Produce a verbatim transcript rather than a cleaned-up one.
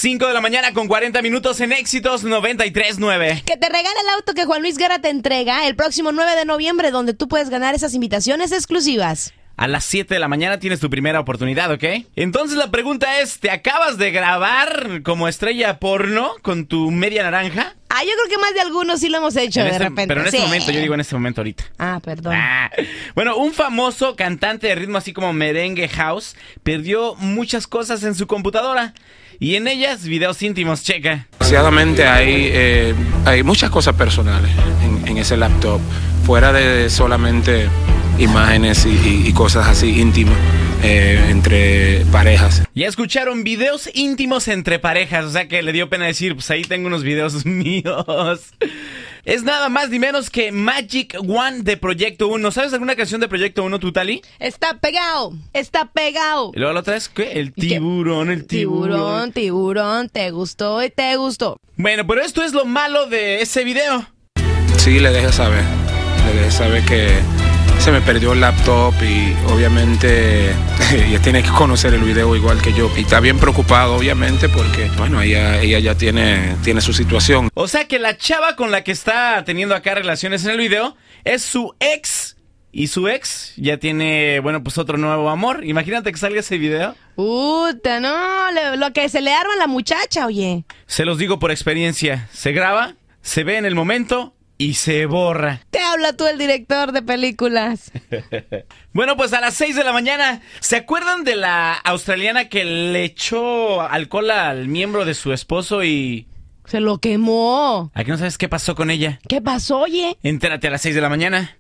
cinco de la mañana con cuarenta minutos en Éxitos noventa y tres nueve. Que te regala el auto que Juan Luis Guerra te entrega el próximo nueve de noviembre, donde tú puedes ganar esas invitaciones exclusivas. A las siete de la mañana tienes tu primera oportunidad, ¿ok? Entonces la pregunta es, ¿te acabas de grabar como estrella porno con tu media naranja? Ah, yo creo que más de algunos sí lo hemos hecho En de este- repente. Pero en este Sí. momento, yo digo en este momento ahorita. Ah, perdón. Ah. Bueno, un famoso cantante de ritmo así como merengue house perdió muchas cosas en su computadora y en ellas videos íntimos, checa. Desgraciadamente hay, eh, hay muchas cosas personales en, en ese laptop, fuera de solamente imágenes y, y- y cosas así íntimas eh, entre parejas. Ya escucharon, videos íntimos entre parejas, o sea que le dio pena decir, pues ahí tengo unos videos míos. Es nada más ni menos que Magic One de Proyecto Uno. ¿Sabes alguna canción de Proyecto Uno, tú, Tali? Está pegado, está pegado. Y luego la otra vez, ¿qué? El ¿Y qué? tiburón, el tiburón. Tiburón, tiburón, te gustó y te gustó. Bueno, pero esto es lo malo de ese video. Sí, le dejé saber, le dejé saber que se me perdió el laptop y obviamente ella tiene que conocer el video igual que yo. Y está bien preocupado, obviamente, porque bueno, ella, ella ya tiene, tiene su situación. O sea que la chava con la que está teniendo acá relaciones en el video es su ex. Y su ex ya tiene, bueno, pues otro nuevo amor. Imagínate que salga ese video. Puta, no, le- lo que se le arma a la muchacha, oye. Se los digo por experiencia. Se graba, se ve en el momento y se borra. Te habla tú el director de películas. Bueno, pues a las seis de la mañana, ¿se acuerdan de la australiana que le echó alcohol al miembro de su esposo y... Se lo quemó. ¿A qué no sabes qué pasó con ella? ¿Qué pasó, oye? Entérate a las seis de la mañana.